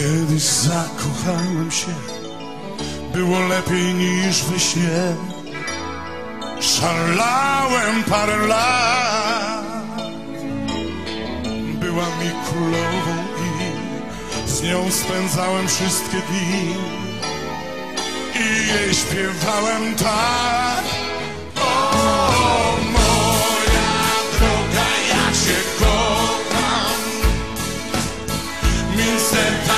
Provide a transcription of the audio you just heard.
Kiedyś zakochałem się, było lepiej niż we śnie. Szalałem parę lat, była mi królową i z nią spędzałem wszystkie dni. I jej śpiewałem tak: o moja droga, jak się kocham, mi serce